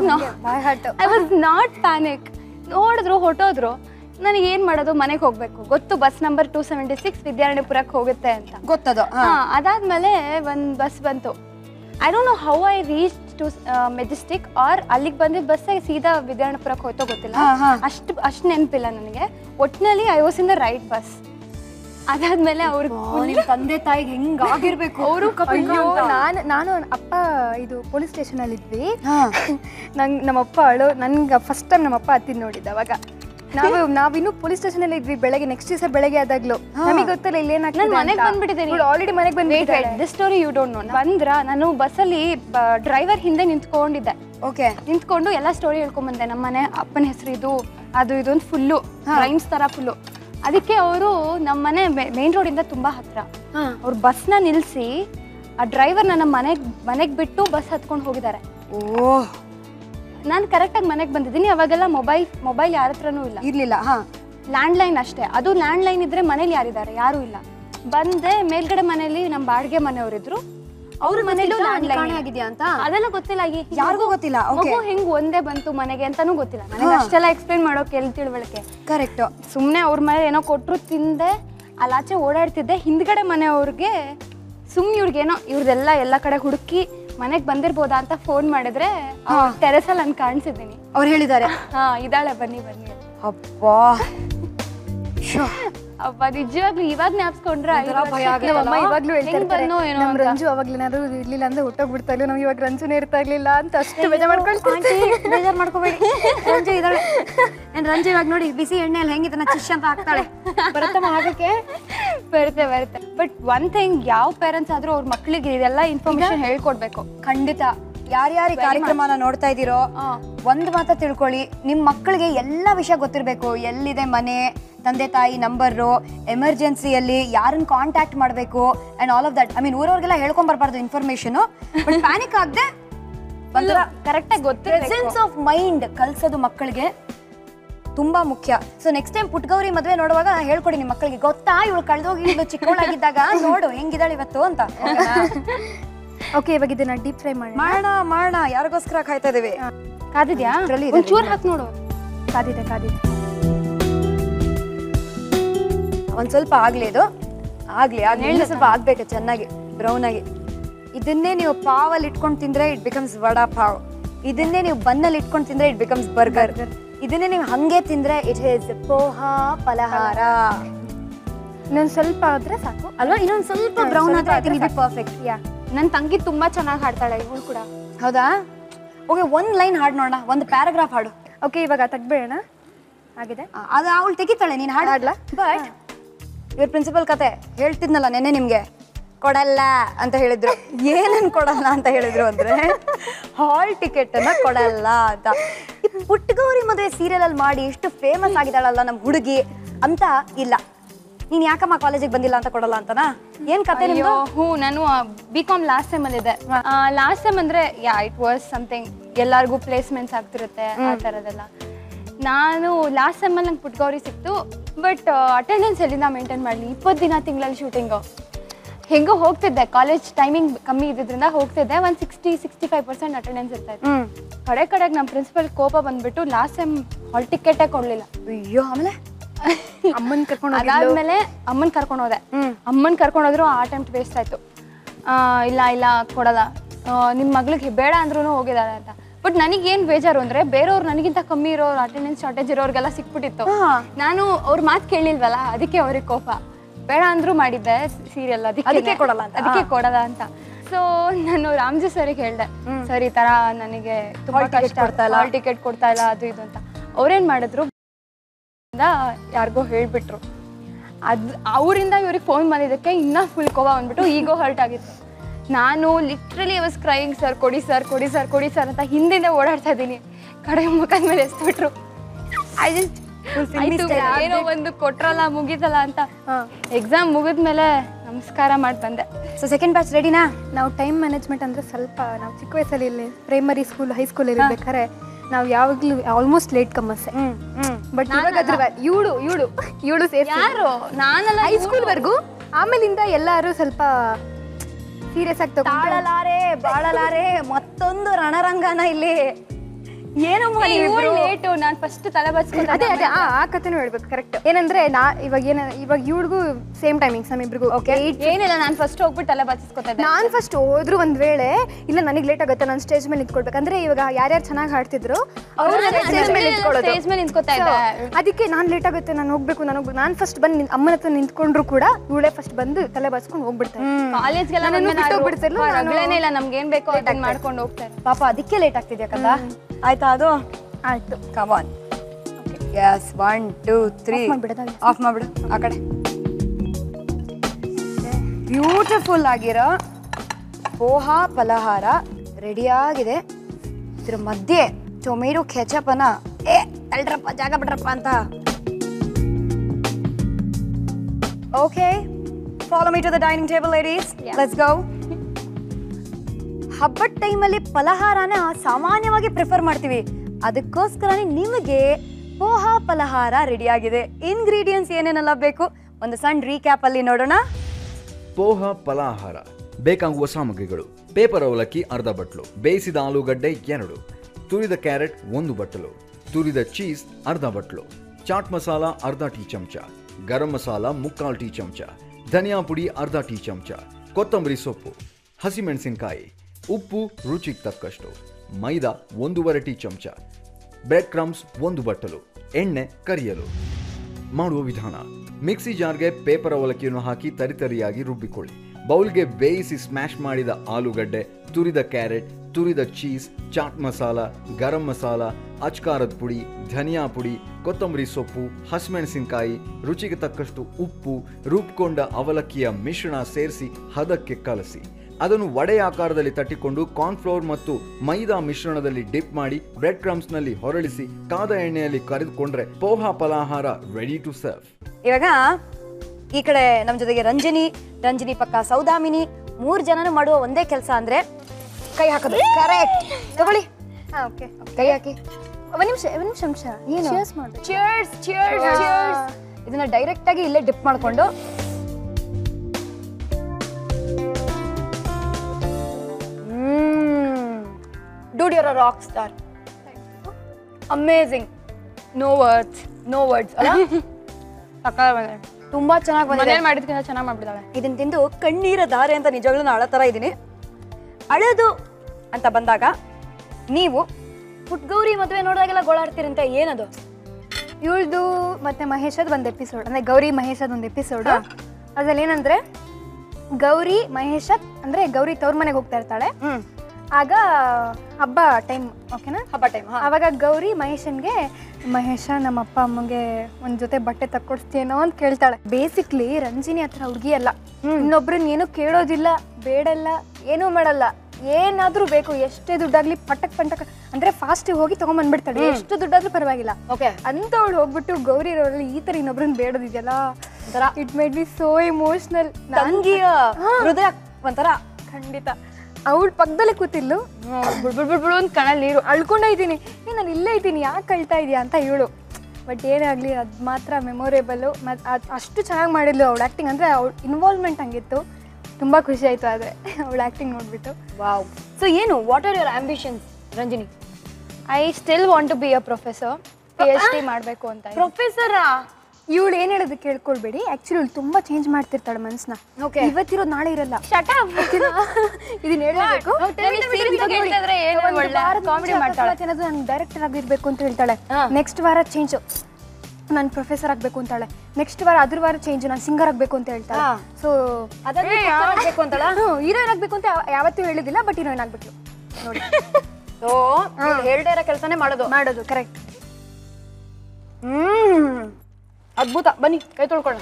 C: not panic. ನೋಡಿದ್ರು ಹೊಟ್ಟೋದ್ರು. ನನಗೆ ಏನ್ ಮಾಡೋದು, ಮನೆಗೆ ಹೋಗ್ಬೇಕು ಗೊತ್ತು, bus number two seventy six ವಿದ್ಯಾರಣ್ಯಪುರಕ್ಕೆ ಹೋಗುತ್ತೆ ಅಂತ
A: ಗೊತ್ತದು.
C: ಅದಾದ್ಮೇಲೆ ಒಂದ್ ಬಸ್ ಬಂತು. I don't know how I reach to Majestic or ಅಲ್ಲಿಗೆ ಬಂದಿದ್ದ ಬಸ್ ಸೀದಾ ವಿದ್ಯಾರಣ್ಯಪುರಕ್ಕೆ ಹೋಯ್ತೋ ಗೊತ್ತಿಲ್ಲ. ಅಷ್ಟು ಅಷ್ಟು ನೆನಪಿಲ್ಲ ನನಗೆ. ಒಟ್ಟಿನಲ್ಲಿ I was in the right bus. ಅದಾದ್ಮೇಲೆ ಅವ್ರ
A: ತಂದೆ ತಾಯಿಗೆ ಹೆಂಗಾಗಿರ್ಬೇಕು ಅವರು.
B: ನಾನು ನಾನು ಅಪ್ಪ ಇದು ಪೊಲೀಸ್ ಸ್ಟೇಷನ್ ಅಲ್ಲಿ ಇದ್ವಿ. ನಂಗೆ ನಮ್ಮಪ್ಪ ಅಳು ನನ್ಗೆ ಫಸ್ಟ್ ಟೈಮ್ ನಮ್ಮಪ್ಪ ಹತ್ತಿದ್ ನೋಡಿದ್ದೆ ಅವಾಗ. ನಾವು ನಾವಿನ್ನು ಪೊಲೀಸ್ ಸ್ಟೇಷನ್ ಅಲ್ಲಿ ಇದ್ವಿ. ಬೆಳಗ್ಗೆ ನೆಕ್ಸ್ಟ್ ದಿವಸ ಬೆಳಗ್ಗೆ ಆದಾಗ್ಲು ನಮಗೆ ಗೊತ್ತಿಲ್ಲ ಇಲ್ಲಿ ಏನಾಗ್ತದೆ.
C: ನಾನು ಮನೆಗೆ ಬಂದ್ಬಿಟ್ಟಿದ್ದೀನಿ
B: ಆಲ್ರೆಡಿ ಮನೆಗೆ ಬಂದ್ಬಿಟ್ಟಿದ್ದೆ.
C: This story you don't know. ಬಂದ್ರ ನಾನು ಬಸ್ಸಲ್ಲಿ ಡ್ರೈವರ್ ಹಿಂದೆ ನಿಂತ್ಕೊಂಡಿದ್ದೆ.
A: ಓಕೆ
C: ನಿಂತ್ಕೊಂಡು ಎಲ್ಲ ಸ್ಟೋರಿ ಹೇಳ್ಕೊಂಡ್ ಬಂದೆ. ನಮ್ಮ ಮನೆ ಅಪ್ಪನ ಹೆಸರು ಇದು ಅದು ಇದು ಅಂತ ಫುಲ್ಲು ರೈಮ್ಸ್ ತರ ಫುಲ್ಲು. ಅದಕ್ಕೆ ಅವರು ನಮ್ಮ ಮನೆ ಮೇನ್ ರೋಡಿಂದ ತುಂಬಾ ಹತ್ರ. ಅವ್ರು ಬಸ್ನ ನಿಲ್ಸಿ ಆ ಡ್ರೈವರ್ ನನ್ನ ಮನೆಗೆ ಮನೆಗೆ ಬಿಟ್ಟು ಬಸ್ ಹತ್ಕೊಂಡು ಹೋಗಿದ್ದಾರೆ.
A: ಓಹ್
C: ನಾನು ಕರೆಕ್ಟಾಗಿ ಮನೆಗೆ ಬಂದಿದ್ದೀನಿ. ಅವಾಗೆಲ್ಲ ಮೊಬೈಲ್ ಮೊಬೈಲ್ ಯಾರ ಹತ್ರನೂ ಇಲ್ಲ
A: ಇರ್ಲಿಲ್ಲ. ಹಾ
C: ಲ್ಯಾಂಡ್ ಲೈನ್ ಅಷ್ಟೇ. ಅದು ಲ್ಯಾಂಡ್ ಲೈನ್ ಇದ್ರೆ ಮನೇಲಿ ಯಾರಿದ್ದಾರೆ, ಯಾರು ಇಲ್ಲ. ಬಂದೆ ಮೇಲ್ಗಡೆ ಮನೇಲಿ ನಮ್ಮ ಬಾಡಿಗೆ ಮನೆಯವರಿದ್ರು. ಅವ್ರ ಮನೇಲೂ ಲ್ಯಾಂಡ್ ಲೈನ್
A: ಆಗಿದೆಯಾ ಅಂತ
C: ಅದೆಲ್ಲ ಗೊತ್ತಿಲ್ಲ,
A: ಯಾರಿಗೂ ಗೊತ್ತಿಲ್ಲ.
C: ಮಗು ಹೆಂಗ್ ಒಂದೇ ಬಂತು ಮನೆಗೆ ಅಂತಾನೂ ಗೊತ್ತಿಲ್ಲ ನನಗೆ. ಅಷ್ಟೆಲ್ಲ ಎಕ್ಸ್ಪ್ಲೇನ್ ಮಾಡೋಕೆ ಎಲ್ಲಿ ತಿಳುವಳಿಕೆ.
A: ಕರೆಕ್ಟ್.
C: ಸುಮ್ಮನೆ ಅವ್ರ ಮನೆ ಏನೋ ಕೊಟ್ಟರು ತಿಂದೆ, ಅಲ್ಲಾಚೆ ಓಡಾಡ್ತಿದ್ದೆ. ಹಿಂದ್ಗಡೆ ಮನೆಯವ್ರಿಗೆ ಸುಮ್ಮನೆ ಇವ್ರಿಗೇನೋ ಇವ್ರದೆಲ್ಲ ಎಲ್ಲ ಕಡೆ ಹುಡುಕಿ ಮನೆಗೆ ಬಂದಿರ್ಬೋದಾ ಅಂತ ಫೋನ್ ಮಾಡಿದ್ರೆ ಟೆರೆಸಲ್ಲಿ ನಾನು ಕಾಣಿಸಿದ್ದೀನಿ.
A: ಅವ್ರು ಹೇಳಿದ್ದಾರೆ
C: ಹಾ ಇದ್ದಾಳೆ ಬನ್ನಿ ಬನ್ನಿ.
A: ಅಪ್ಪಾ
C: ಅಪ್ಪ ನಿಜವಾಗ್ಲೂ ಇವಾಗ ಜ್ಞಾಪಿಸ್ಕೊಂಡ್ರೆ
B: ಅಮ್ಮ ಇವಾಗ್ಲೂ ಹೇಳ್ತಾರೆ ನಮ್ಮ ರಂಜು ಅವಾಗ್ಲೇನಾದ್ರು ಇರ್ಲಿಲ್ಲ ಅಂದ್ರೆ ಹೊಟ್ಟೋಗ್ಬಿಡ್ತಾ ಇಲ್ಲ, ನಾವು ಇವಾಗ ರಂಜುನೇ ಇರ್ತಾ ಇರ್ಲಿಲ್ಲ ಅಂತ ಅಷ್ಟು ಬೇಜಾರ್ ಮಾಡ್ಕೊಳ್ತೀವಿ.
A: ಬೇಜಾರ್ ಮಾಡ್ಕೋಬೇಡಿ, ರಂಜು ಇದ್ದಾಳೆ. ಏನ್ ರಂಜು ಇವಾಗ ನೋಡಿ ಬಿಸಿ ಎಣ್ಣೆಯಲ್ಲಿ ಹೆಂಗಿದ ಚಿಶ್ ಅಂತ ಹಾಕ್ತಾಳೆ.
C: ಬರುತ್ತಮ್ಮ ಹಾಕಕ್ಕೆ ಬರುತ್ತೆ ಬರುತ್ತೆ. ಬಟ್ ಒನ್ ಥಿಂಗ್, ಯಾವ ಪೇರೆಂಟ್ಸ್ ಆದ್ರೂ ಅವ್ರ ಮಕ್ಳಿಗೆ ಇದೆಲ್ಲ ಇನ್ಫಾರ್ಮೇಶನ್ ಹೇಳ್ಕೊಡ್ಬೇಕು.
A: ಖಂಡಿತ. ಯಾರ್ಯಾರು ಈ ಕಾರ್ಯಕ್ರಮನ ನೋಡ್ತಾ ಇದ್ದೀರೋ ಒಂದು ಮಾತ್ರ ತಿಳ್ಕೊಳ್ಳಿ, ನಿಮ್ಮ ಮಕ್ಕಳಿಗೆ ಎಲ್ಲ ವಿಷಯ ಗೊತ್ತಿರಬೇಕು. ಎಲ್ಲಿದೆ ಮನೆ, ತಂದೆ ತಾಯಿ ನಂಬರು, ಎಮರ್ಜೆನ್ಸಿಯಲ್ಲಿ ಯಾರನ್ನ ಕಾಂಟ್ಯಾಕ್ಟ್ ಮಾಡಬೇಕು and all of that. I mean ಊರವ್ರಿಗೆಲ್ಲ ಹೇಳ್ಕೊಂಡ್ ಬರ್ಬಾರ್ದು ಇನ್ಫಾರ್ಮೇಶನ್, ಬಟ್ ಪ್ಯಾನಿಕ್ ಆಗದೆ
C: ಕರೆಕ್ಟಾಗಿ ಗೊತ್ತಿರಬೇಕು.
A: ಪ್ರೆಸೆನ್ಸ್ ಆಫ್ ಮೈಂಡ್ ಕಲ್ಸೋದು ಮಕ್ಕಳಿಗೆ ತುಂಬಾ ಮುಖ್ಯ. ಸೊ ನೆಕ್ಸ್ಟ್ ಟೈಮ್ ಪುಟ್ಗೌರಿ ಮದುವೆ ನೋಡುವಾಗ ಹೇಳ್ಕೊಡಿ ನಿಮ್ಮ ಮಕ್ಕಳಿಗೆ, ಗೊತ್ತಾ ಇವಳು ಕಳೆದೋಗಿ ಇವಳು ಚಿಕ್ಕವಳಾಗಿದ್ದಾಗ ನೋಡು ಹೆಂಗಿದಾಳೆ ಇವತ್ತು ಅಂತ.
B: ಓಕೆ, ಇವಾಗ ಇದನ್ನ ಡೀಪ್ ಫ್ರೈ ಮಾಡಿ
A: ಮಾಡೋಣ ಮಾಡೋಣ ಯಾರಿಗೋಸ್ಕರ ಕಾಯ್ತಾ ಇದೀವಿ.
C: ಕಾದಿದ್ಯಾ? ಒಂಚೂರು ಹಾಕಿ ನೋಡು.
B: ಕಾದಿದೆ ಕಾದಿದೆ
A: ಒಂದ್ ಸ್ವಲ್ಪ ಆಗ್ಲಿ, ಇದು ಆಗ್ಲಿ ಆಗ್ಲಿ ಸ್ವಲ್ಪ ಆಗ್ಬೇಕು ಚೆನ್ನಾಗಿ ಬ್ರೌನ್ ಆಗಿ. ಇದನ್ನೇ ನೀವು ಪಾವಲ್ಲಿ ಇಟ್ಕೊಂಡು ತಿಂದ್ರೆ ಇಟ್ ಬಿಕಮ್ಸ್ ವಡಾ ಪಾವ್. ಇದನ್ನೇ ನೀವು ಬನ್ನಲ್ಲಿ ಇಟ್ಕೊಂಡು ತಿಂದ್ರೆ ಇಟ್ ಬಿಕಮ್ಸ್ ಬರ್ಗರ್. ಇದನ್ನೇ ನೀವು ಹಂಗೆ ತಿಂದ್ರೆ ಇಟ್ ಈಸ್ ಪೋಹಾ ಫಲಹಾರ.
B: ಇನ್ನೊಂದು ಸ್ವಲ್ಪ ಆದ್ರೆ ಸಾಕು
A: ಅಲ್ವಾ? ಇನ್ನೊಂದು ಸ್ವಲ್ಪ ಬ್ರೌನ್ ಆದ್ರೆ ಇದು ಪರ್ಫೆಕ್ಟ್.
C: ಯಾ, ನನ್ನ ತಂಗಿ ತುಂಬಾ ಚೆನ್ನಾಗಿ ಹಾಡ್ತಾಳೆ, ಇವಳು ಕೂಡ.
A: ಹೌದಾ? ಓಕೆ, ಒಂದ್ ಲೈನ್ ಹಾಡು ನೋಡೋಣ, ಒಂದು ಪ್ಯಾರಾಗ್ರಾಫ್ ಹಾಡು.
B: ಓಕೆ, ಇವಾಗ ತೆಗ್ಬೇಡ ಆಗಿದೆ.
A: ಅದು ಅವಳು ತೆಗಿತಾಳೆ, ನೀನು ಹಾಡು ಹಾಡ್ಲಾ? ಬಟ್ ಇವ್ರ ಪ್ರಿನ್ಸಿಪಲ್ ಕತೆ ಹೇಳ್ತಿದ್ನಲ್ಲ ನೆನ್ನೆ ನಿಮ್ಗೆ, ಕೊಡಲ್ಲ ಅಂತ ಹೇಳಿದ್ರು. ಏನನ್ ಕೊಡಲ್ಲ ಅಂತ ಹೇಳಿದ್ರು ಅಂದ್ರೆ ಹಾಲ್ ಟಿಕೆಟ್ ಅನ್ನ ಕೊಡಲ್ಲ ಅಂತ. ಈ ಪುಟ್ಟಗೌರಿ ಮದುವೆ ಸೀರಿಯಲ್ ಅಲ್ಲಿ ಮಾಡಿ ಎಷ್ಟು ಫೇಮಸ್ ಆಗಿದ್ದಾಳಲ್ಲ ನಮ್ ಹುಡುಗಿ ಅಂತ. ಇಲ್ಲ, ನೀನ್ ಯಾಕಮ್ಮ ಕಾಲೇಜಿಗೆ ಬಂದಿಲ್ಲ ಅಂತ ಕೊಡಲ್ಲ ಅಂತನಾ? ಏನ್ ಕತೆ ನಿಮ್ದು?
C: ಹ್ಞೂ, ನಾನು ಬಿ ಕಾಮ್ ಲಾಸ್ಟ್ ಸೆಮ್ ಅಲ್ಲಿ ಇದೆ. ಲಾಸ್ಟ್ ಸೆಮ್ ಅಂದ್ರೆ ಯಾ ಇಟ್ ವಾಸ್ ಸಮಥಿಂಗ್, ಎಲ್ಲರಿಗೂ ಪ್ಲೇಸ್ಮೆಂಟ್ಸ್ ಆಗ್ತಿರುತ್ತೆ ಆ ಥರದೆಲ್ಲ. ನಾನು ಲಾಸ್ಟ್ ಸೆಮ್ಮಲ್ಲಿ ನಂಗೆ ಪುಟ್ಗೌರಿ ಸಿಕ್ತು, ಬಟ್ ಅಟೆಂಡೆನ್ಸ್ ಎಲ್ಲಿಂದ ಮೇಂಟೈನ್ ಮಾಡಲಿ? ಇಪ್ಪತ್ತು ದಿನ ತಿಂಗಳಲ್ಲಿ ಶೂಟಿಂಗು. ಹೆಂಗೋ ಹೋಗ್ತಿದ್ದೆ, ಕಾಲೇಜ್ ಟೈಮಿಂಗ್ ಕಮ್ಮಿ ಇದ್ದಿದ್ರಿಂದ ಹೋಗ್ತಿದ್ದೆ. ಒಂದು sixty sixty five percent attendance ಇರ್ತಾ ಇತ್ತು. ಕಡೆ ಕಡೆಗೆ ನಮ್ಮ ಪ್ರಿನ್ಸಿಪಲ್ ಕೋಪ ಬಂದ್ಬಿಟ್ಟು ಲಾಸ್ಟ್ ಸೆಮ್ ಹಾಲ್ ಟಿಕೆಟೇ ಕೊಡಲಿಲ್ಲ.
A: ಅಯ್ಯೋ, ಆಮೇಲೆ
B: ಅಮ್ಮನ್ ಕರ್ಕೊಂಡು
C: ಅದಾದ್ಮೇಲೆ ಅಮ್ಮನ್ ಕರ್ಕೊಂಡು ಹೋದೆ. ಅಮ್ಮನ್ ಕರ್ಕೊಂಡು ಹೋದ್ರು ಆ ಅಟೆಂಪ್ಟ್ ವೇಸ್ಟ್ ಆಯ್ತು. ಇಲ್ಲ ಇಲ್ಲ ಕೊಡಲ್ಲ, ನಿಮ್ಮ ಮಗಳಿಗೆ ಬೇಡ ಅಂದ್ರೂ ಹೋಗಿದ್ದಾರೆ ಅಂತ. ಬಟ್ ನನಗೇನು ಬೇಜಾರು ಅಂದ್ರೆ ಬೇರೆಯವ್ರು ನನಗಿಂತ ಕಮ್ಮಿ ಇರೋರು, ಅಟೆಂಡೆನ್ಸ್ ಶಾರ್ಟೇಜ್ ಇರೋರಿಗೆಲ್ಲ ಸಿಕ್ಬಿಟ್ಟಿತ್ತು. ನಾನು ಅವ್ರ ಮಾತು ಕೇಳಿಲ್ವಲ್ಲ, ಅದಕ್ಕೆ ಅವ್ರಿಗೆ ಕೋಪ. ಬೇಡ ಅಂದ್ರೂ ಮಾಡಿದ್ದೆ ಸೀರಿಯಲ್, ಅದಕ್ಕೆ ಕೊಡಲ್ಲ ಅಂತ ಅದಕ್ಕೆ ಕೊಡಲ್ಲ ಅಂತ. ಸೊ ನಾನು ರಾಮ್ಜಿ ಸರಿಗೆ ಹೇಳಿದೆ, ಸರ್ ಈ ತರ ನನಗೆ ತುಂಬಾ ಕಷ್ಟ, ಹಾಲ್ ಟಿಕೆಟ್ ಕೊಡ್ತಾ ಇಲ್ಲ ಅದು ಇದು ಅಂತ. ಅವ್ರೇನ್ ಮಾಡಿದ್ರು, ಯಾರಿಗೋ ಹೇಳ್ಬಿಟ್ರು. ಅದ್ ಅವರಿಂದ ಇವ್ರಿಗೆ ಫೋನ್ ಬಂದಿದ್ದಕ್ಕೆ ಇನ್ನೂ ಫುಲ್ ಕೋಪ ಬಂದ್ಬಿಟ್ಟು ಈಗೋ ಹರ್ಟ್ ಆಗಿತ್ತು. ನಾನು ಲಿಟ್ರಲಿ ವಾಸ್ ಕ್ರೈಯಿಂಗ್, ಸರ್ ಕೊಡಿ ಸರ್ ಕೊಡಿ ಸರ್ ಕೊಡಿ ಸರ್ ಅಂತ ಹಿಂದಿಂದ ಓಡಾಡ್ತಾ ಇದ್ದೀನಿ. ಕಡೆ ಮುಖದ ಮೇಲೆ ಎಸ್ಬಿಟ್ರು. ಐ ಜಸ್ಟ್ ಏನೋ ಒಂದು ಕೊಟ್ರಲ್ಲ ಮುಗಿದಲ್ಲ ಅಂತ. ಎಕ್ಸಾಮ್ ಮುಗಿದ್ಮೇಲೆ ನಮಸ್ಕಾರ ಮಾಡಿ ಬಂದೆ.
A: ಸೊ ಸೆಕೆಂಡ್ ಬ್ಯಾಚ್ ರೆಡಿನಾ?
B: ನಾವು ಟೈಮ್ ಮ್ಯಾನೇಜ್ಮೆಂಟ್ ಅಂದ್ರೆ ಸ್ವಲ್ಪ, ನಾವು ಚಿಕ್ಕ ವಯಸ್ಸಲ್ಲಿ ಇಲ್ಲಿ ಪ್ರೈಮರಿ ಸ್ಕೂಲ್ ಹೈಸ್ಕೂಲ್ ಇರ್ಬೇಕಾದ್ರೆ ನಾವು ಯಾವಾಗ್ಲೂ ಆಲ್ಮೋಸ್ಟ್ ಲೇಟ್ ಕಮ್ಮಸ್ಸೆ. ಬಟ್ ಇವಾಗ ಅದ್ರ ಇವಳು ಇವಳು ಇವಳು ಸೇರಿ
C: ಯಾರು ನಾನಲ್ಲ,
B: ಹೈಸ್ಕೂಲ್ ವರ್ಗು. ಆಮೇಲಿಂದ ಎಲ್ಲರೂ ಸ್ವಲ್ಪ ಸೀರಿಯಸ್ ಆಗಿ
A: ತಾಳಲಾರೆ ಬಾಳಲಾರೆ ಮತ್ತೊಂದು ರಣರಂಗನ ಇಲ್ಲಿ. ಏನಮ್ಮ
C: ಲೇಟು, ನಾನು ಫಸ್ಟ್ ತಲೆ ಬಚ್ಕೊಂಡು
B: ಅದೇ ಅದೇ ಆ ಕಥೆನೂ ಹೇಳ್ಬೇಕು. ಕರೆಕ್ಟ್. ಏನಂದ್ರೆ ನಾ ಇವಾಗ ಏನ ಇವಾಗ ಇವಳಿಗೂ ಸೇಮ್ ಟೈಮಿಂಗ್ಸ್ ನಮ್ಮಿಬ್ರಿಗೂ.
C: ಏನಿಲ್ಲ, ನಾನು ಫಸ್ಟ್ ಹೋಗ್ಬಿಟ್ಟು ತಲೆ ಬಚ್ಚಿಸ್ಕೊತಾ ಇದ್ದೆ.
B: ನಾನು ಫಸ್ಟ್ ಹೋದ್ರು ಒಂದ್ ವೇಳೆ ಇಲ್ಲ ನನಗೆ ಲೇಟ್ ಆಗುತ್ತೆ, ನಾನು ಸ್ಟೇಜ್ ಮೇಲೆ ನಿಂತ್ಕೊಳ್ಬೇಕು. ಅಂದ್ರೆ ಇವಾಗ ಯಾರ್ಯಾರು ಚೆನ್ನಾಗಿ ಹಾಡ್ತಿದ್ರು ಸ್ಟೇಜ್ ಮೇಲೆ
C: ನಿಂತ್ಕೊತಾ ಇದ್ದೆ.
B: ಅದಕ್ಕೆ ನಾನು ಲೇಟ್ ಆಗುತ್ತೆ, ನಾನು ಹೋಗ್ಬೇಕು, ನಾನು ಹೋಗ್ಬೇಕು. ನಾನು ಫಸ್ಟ್ ಬಂದು ಅಮ್ಮನ ಹತ್ರ ನಿಂತ್ಕೊಂಡ್ರು ಕೂಡ ಇವಳೇ ಫಸ್ಟ್ ಬಂದು ತಲೆ ಬಚ್ಕೊಂಡು ಹೋಗ್ಬಿಡ್ತಾರೆ.
C: ಕಾಲೇಜ್ಗೆಲ್ಲ ಇಲ್ಲ, ನಮ್ಗೆ ಏನ್ ಬೇಕೋ ಅದನ್ನ ಮಾಡ್ಕೊಂಡು ಹೋಗ್ತಾರೆ.
A: ಪಾಪ ಅದಕ್ಕೆ ಲೇಟ್ ಆಗ್ತಿದ್ಯಾ ಕದ? ಆಯ್ತಾ? ಅದು
B: ಆಯ್ತು.
A: Come on. Yes, one two three off ಮಾಡ್ಬಿಡು ಆ ಕಡೆ. ಬ್ಯೂಟಿಫುಲ್ ಆಗಿರೋ ಪೋಹಾ ಫಲಹಾರ ರೆಡಿಯಾಗಿದೆ. ಇದ್ರ ಮಧ್ಯೆ ಟೊಮೆಟೊ ಕೆಚಪ್ ಅನ್ನ ಏ ಅಲ್ರಪ್ಪ ಜಾಗ ಬಿಡ್ರಪ್ಪ ಅಂತ. Okay, follow me to the dining table ladies, let's go. ಹಬ್ಬದ ಟೈಮಲ್ಲಿ ಫಲಹಾರನ ಸಾಮಾನ್ಯವಾಗಿ ಪ್ರಿಫರ್ ಮಾಡ್ತೀವಿ, ಅದಕ್ಕೋಸ್ಕರನೇ ನಿಮಗೆ ಪೋಹಾ ಫಲಹಾರ ರೆಡಿಯಾಗಿದೆ. ಇಂಗ್ರೀಡಿಯೆಂಟ್ಸ್ ಏನೇನೆಲ್ಲ ಬೇಕು ಒಂದು ಸಣ್ಣ ರೀಕ್ಯಾಪ್ ಅಲ್ಲಿ ನೋಡೋಣ.
D: ಪೋಹಾ ಫಲಹಾರ ಬೇಕಾಗುವ ಸಾಮಗ್ರಿಗಳು: ಪೇಪರ್ ಅವಲಕ್ಕಿ ಅರ್ಧ ಬಟ್ಲು, ಬೇಯಿಸಿದ ಆಲೂಗಡ್ಡೆ ಎರಡು, ತುರಿದ ಕ್ಯಾರೆಟ್ ಒಂದು ಬಟ್ಟಲು, ತುರಿದ ಚೀಸ್ ಅರ್ಧ ಬಟ್ಲು, ಚಾಟ್ ಮಸಾಲ ಅರ್ಧ ಟೀ ಚಮಚ, ಗರಂ ಮಸಾಲ ಮುಕ್ಕಾಲು ಟೀ ಚಮಚ, ಧನಿಯಾ ಪುಡಿ ಅರ್ಧ ಟೀ ಚಮಚ, ಕೊತ್ತಂಬರಿ ಸೊಪ್ಪು, ಹಸಿಮೆಣಸಿನಕಾಯಿ, ಉಪ್ಪು ರುಚಿಗೆ ತಕ್ಕಷ್ಟು, ಮೈದಾ ಒಂದೂವರೆ ಟೀ ಚಮಚ, ಬ್ರೆಡ್ ಕ್ರಮ್ಸ್ ಒಂದು ಬಟ್ಟಲು, ಎಣ್ಣೆ ಕರಿಯಲು. ಮಾಡುವ ವಿಧಾನ: ಮಿಕ್ಸಿ ಜಾರ್ಗೆ ಪೇಪರ್ ಅವಲಕ್ಕಿಯನ್ನು ಹಾಕಿ ತರಿತರಿಯಾಗಿ ರುಬ್ಬಿಕೊಳ್ಳಿ. ಬೌಲ್ಗೆ ಬೇಯಿಸಿ ಸ್ಮ್ಯಾಶ್ ಮಾಡಿದ ಆಲೂಗಡ್ಡೆ, ತುರಿದ ಕ್ಯಾರೆಟ್, ತುರಿದ ಚೀಸ್, ಚಾಟ್ ಮಸಾಲ, ಗರಂ ಮಸಾಲ, ಅಚ್ಕಾರದ ಪುಡಿ, ಧನಿಯಾ ಪುಡಿ, ಕೊತ್ತಂಬರಿ ಸೊಪ್ಪು, ಹಸಿಮೆಣಸಿನಕಾಯಿ, ರುಚಿಗೆ ತಕ್ಕಷ್ಟು ಉಪ್ಪು, ರುಬ್ಕೊಂಡ ಅವಲಕ್ಕಿಯ ಮಿಶ್ರಣ ಸೇರಿಸಿ ಹದಕ್ಕೆ ಕಲಸಿ. ಅದನ್ನು ವಡೆ ಆಕಾರದಲ್ಲಿ ತಟ್ಟಿಕೊಂಡು ಕಾರ್ನ್ಫ್ಲೋರ್ ಮತ್ತು ಮೈದಾ ಮಿಶ್ರಣದಲ್ಲಿ ಡಿಪ್ ಮಾಡಿ ಬ್ರೆಡ್ ಕ್ರಮ್ಸ್ ನಲ್ಲಿ ಹೊರಳಿಸಿ ಕಾದ ಎಣ್ಣೆಯಲ್ಲಿ ಕರೆದುಕೊಂಡ್ರೆ ಪೋಹಾ ಫಲಾಹಾರ ರೆಡಿ ಟು ಸರ್ವ್.
A: ಇವಾಗ ಈ ಕಡೆ ನಮ್ಮ ಜೊತೆಗೆ ರಂಜಿನಿ, ರಂಜಿನಿ ಪಕ್ಕ ಸೌದಾಮಿನಿ, ಮೂರ್ ಜನನು ಮಾಡುವ ಒಂದೇ ಕೆಲಸ ಅಂದ್ರೆ ಕೈ ಹಾಕೋದು. ಕರೆಕ್ಟ್. ತಗೊಳ್ಳಿ.
B: ಹಾ ಓಕೆ
A: ಕೈ ಹಾಕಿ.
B: ಒಂದ್ ನಿಮಿಷ ಒಂದ್ ನಿಮಿಷ ನಿಮಿಷ
A: ಏನು?
B: ಚೀರ್ಸ್ ಮಾಡ್ಬೇಕು.
A: Cheers cheers cheers. ಇದನ್ನ ಡೈರೆಕ್ಟ್ ಆಗಿ ಇಲ್ಲೇ ಡಿಪ್ ಮಾಡ್ಕೊಂಡು Dude, you're a rock star. Amazing.
C: No words.
A: No words. ಅಲ್ಲ?
C: ಸಕ್ಕತ್ತಾಗಿ ಬಂದಿದೆ.
A: ತುಂಬಾ ಚೆನ್ನಾಗಿ ಬಂದಿದೆ.
C: ಮನೇಲಿ ಮಾಡಿದ್ಕಿಂತ ಚೆನ್ನಾಗಿ ಮಾಡ್ಬಿಡ್ತಾಳೆ.
A: ಇದನ್ನ ತಿಂದು ಕಣ್ಣೀರ ಧಾರೆ ಅಂತ ನಿಜವಾಗ್ಲೂ ನಾನು ಅಳೋ ಥರ ಇದ್ದೀನಿ. ಅಳೋದು ಅಂತ ಬಂದಾಗ ನೀವು ಪುಟ್ಗೌರಿ ಮದುವೆ ನೋಡಿದಾಗೆಲ್ಲ ಗೋಳಾಡ್ತೀರಂತೆ, ಏನದು?
B: ಇವಳ್ದು ಮತ್ತೆ ಮಹೇಶದ್ ಒಂದು ಎಪಿಸೋಡ್, ಅಂದ್ರೆ ಗೌರಿ ಮಹೇಶದ್ ಒಂದು ಎಪಿಸೋಡ್. ಅದ್ರಲ್ಲಿ ಏನಂದ್ರೆ ಗೌರಿ ಮಹೇಶದ್ ಅಂದ್ರೆ ಗೌರಿ ತವ್ರ ಮನೆಗೆ ಹೋಗ್ತಾ ಇರ್ತಾಳೆ. ಆಗ ಹಬ್ಬ ಟೈಮ್, ಓಕೆನಾ?
A: ಹಬ್ಬ ಟೈಮ್.
B: ಅವಾಗ ಗೌರಿ ಮಹೇಶನ್ಗೆ, ಮಹೇಶ ನಮ್ಮ ಅಪ್ಪ ಅಮ್ಮಗೆ ಒಂದ್ ಜೊತೆ ಬಟ್ಟೆ ತಕ್ಕೊಡ್ತೀನೋ ಅಂತ ಕೇಳ್ತಾಳೆ. ಬೇಸಿಕ್ಲಿ ರಂಜಿನಿ ಹತ್ರ ಹುಡುಗಿ ಅಲ್ಲ, ಇನ್ನೊಬ್ರನ್ನ ಏನು ಕೇಳೋದಿಲ್ಲ, ಬೇಡಲ್ಲ, ಏನೂ ಮಾಡಲ್ಲ. ಏನಾದ್ರೂ ಬೇಕು, ಎಷ್ಟೇ ದುಡ್ಡಾಗ್ಲಿ ಪಟಕ್ ಪಂಟಕ್ ಅಂದ್ರೆ ಫಾಸ್ಟ್ ಹೋಗಿ ತಗೊಂಡ್ಬಂದ್ಬಿಡ್ತಾಳೆ, ಎಷ್ಟು ದುಡ್ಡಾದ್ರೂ ಪರವಾಗಿಲ್ಲ.
A: ಓಕೆ.
B: ಅಂತ ಅವಳು ಹೋಗ್ಬಿಟ್ಟು ಗೌರಿ ರೋಡಲ್ಲಿ ಈ ತರ ಇನ್ನೊಬ್ರನ್ನ ಬೇಡೋದಿದೆಯಲ್ಲ, it made me so emotional.
A: ತಂಗಿಯ ಹೃದಯ ಒಂಥರ.
B: ಖಂಡಿತ. ಅವಳು ಪಕ್ಕದಲ್ಲೇ ಕೂತಿದ್ಲು,
C: ಬಿಡ್ ಬಿಡ್ ಬಿಡ್ ಬಿಡು ಅಂತ ಕಣ್ಣಲ್ಲಿ ನೀರು.
B: ಅಳ್ಕೊಂಡೇ ಇದ್ದೀನಿ, ಏ ನಾನು ಇಲ್ಲೇ ಇದ್ದೀನಿ, ಯಾಕೆ ಅಳ್ತಾ ಇದೆಯಾ ಅಂತ ಇವಳು. ಬಟ್ ಏನಾಗಲಿ ಅದು ಮಾತ್ರ ಮೆಮೊರೇಬಲ್ಲು. ಮತ್ತು ಅದು ಅಷ್ಟು ಚೆನ್ನಾಗಿ ಮಾಡಿದ್ಲು ಅವಳು ಆ್ಯಕ್ಟಿಂಗ್, ಅಂದರೆ ಅವಳು ಇನ್ವಾಲ್ವ್ಮೆಂಟ್ ಹಂಗಿತ್ತು. ತುಂಬ ಖುಷಿ ಆಯಿತು ಆದರೆ ಅವಳು ಆ್ಯಕ್ಟಿಂಗ್ ನೋಡಿಬಿಟ್ಟು.
A: ವಾವ್. ಸೊ ಏನು, what are your ambitions Ranjini?
C: I still want to be a professor. P H D ಮಾಡಬೇಕು ಅಂತ.
A: ಪ್ರೊಫೆಸರಾ?
B: ಇವಳು ಏನು ಹೇಳೋದು ಕೇಳ್ಕೊಳ್ಬೇಡಿ, ಆ್ಯಕ್ಚುಲಿ ಇವಳು ತುಂಬ ಚೇಂಜ್ ಮಾಡ್ತಿರ್ತಾಳೆ ಮನಸ್ಸನ್ನ.
A: ಓಕೆ.
B: ಇವತ್ತಿರೋದು ನಾಳೆ ಇರಲ್ಲ.
C: Shut up.
B: ಇದನ್ನ ಹೇಳಬೇಕು.
C: ಕಾಮಿಡಿ ಮಾಡ್ತಾಳೆ.
B: ನಾನು ಡೈರೆಕ್ಟರ್ ಆಗಿರ್ಬೇಕು ಅಂತ ಹೇಳ್ತಾಳೆ. ನೆಕ್ಸ್ಟ್ ವಾರ ಚೇಂಜ್, ನಾನು ಪ್ರೊಫೆಸರ್ ಆಗಬೇಕು ಅಂತಾಳೆ. ನೆಕ್ಸ್ಟ್ ವಾರ ಅದ್ರ ವಾರ ಚೇಂಜ್, ನಾನು ಸಿಂಗರ್ ಆಗಬೇಕು ಅಂತ ಹೇಳ್ತಾಳೆ. ಸೊ
A: ಅದಾಗಬೇಕು ಅಂತಲ್ಲ,
B: ಹೀರೋಯಿನ್ ಆಗಬೇಕು ಅಂತ ಯಾವತ್ತೂ ಹೇಳಿದಿಲ್ಲ, ಬಟ್ ಹೀರೋಯಿನ್ ಆಗ್ಬೇಕು ನೋಡಿ.
A: ಸೊ ಹೇಳ್ದೇ ಇರೋ ಕೆಲಸನೇ ಮಾಡೋದು
B: ಮಾಡೋದು ಕರೆಕ್ಟ್.
A: ಹ್ಮ್, ಅದ್ಭುತ. ಬನ್ನಿ ಕೈ ತೊಳ್ಕೊಳ್ಳೋಣ.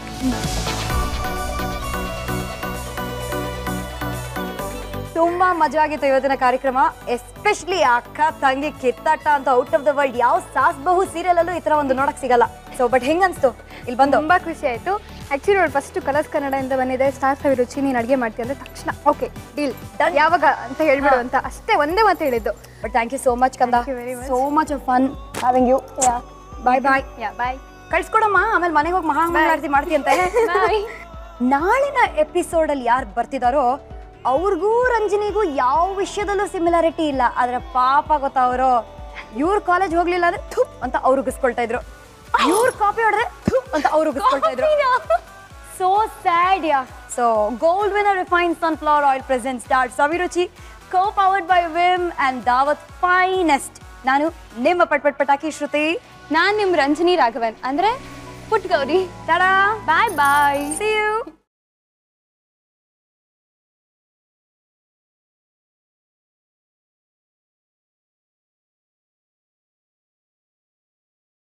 A: ತುಂಬಾ ಮಜಾ ಆಗಿತ್ತು ಇವತ್ತಿನ ಕಾರ್ಯಕ್ರಮ. ಎಸ್ಪೆಷಲಿ ಅಕ್ಕ ತಂಗಿ ಕಿತ್ತಾಟ ಅಂತ ಔಟ್ ಆಫ್ ದ ವರ್ಲ್ಡ್ ಯಾವ ಸಾಸ್ ಬಹು ಸೀರಿಯಲ್ ಅಲ್ಲೂ ಈ ತರ ಒಂದು ನೋಡಕ್ ಸಿಗಲ್ಲ. ಸೊ ಬಟ್ ಹೆಂಗ್ ಅನ್ಸ್ತು ಇಲ್ಲಿ ಬಂದು?
B: ತುಂಬಾ ಖುಷಿ ಆಯ್ತು. ಆಕ್ಚುಲಿ ಅವಳು ಫಸ್ಟ್ ಕಲರ್ಸ್ ಕನ್ನಡದಿಂದ ಬಂದಿದೆ, ಸ್ಟಾರ್ ಸವಿರುಚಿ ನೀನು ಅಡುಗೆ ಮಾಡ್ತೀಯ ಅಂದ್ರೆ ತಕ್ಷಣ ಓಕೆ ಡೀಲ್, ಯಾವಾಗ ಅಂತ ಹೇಳ್ಬಿಡು ಅಂತ ಅಷ್ಟೇ ಒಂದೇ ಮಾತು ಹೇಳಿದ್ದು.
A: But thank you so much ಕಂದ, so much of fun having you. Bye bye.
B: Yeah bye.
A: ಕಳ್ಸ್ಕೊಡಮ್ಮ, ಆಮೇಲೆ ಮನೆಗೆ ಹೋಗಿ ಮಹಾಮಂಗಳಾರತಿ ಮಾಡ್ತೀಯಂತೆ. ನಾಳಿನ ಎಪಿಸೋಡ್ ಅಲ್ಲಿ ಯಾರು ಬರ್ತಿದಾರೋ ಅವ್ರಿಗೂ ರಂಜಿನಿಗೂ ಯಾವ ವಿಷಯದಲ್ಲೂ ಸಿಮಿಲಾರಿಟಿ ಇಲ್ಲ, ಆದ್ರೆ ಪಾಪ ಗೊತ್ತವರು ಇವ್ರ ಕಾಲೇಜ್ ಹೋಗ್ಲಿಲ್ಲ ಅಂದ್ರೆ ಥುಪ್ ಅಂತ ಅವ್ರು ಉಗಿಸ್ಕೊಳ್ತಾ ಇದ್ರು, ಇವ್ರ ಕಾಪಿ ಹೊಡೆದ್ರೆ ಥುಪ್ ಅಂತ ಅವ್ರು ಉಗಿಸ್ಕೊಳ್ತಾ ಇದ್ರು. So sad yeah. So gold winner refined sunflower oil present star Saviruchi, co powered by Vim and Daawat finest. ನಾನು ನಿಮ್ಮ ಪಟ್ಪಟ್ ಪಟಾಕಿ ಶ್ರುತಿ.
C: ನಾನು ನಿಮ್ಮ ರಂಜಿನಿ ರಾಘವನ್ ಅಂದ್ರೆ Putt Gowri.
A: Tada,
C: bye bye.
A: See you.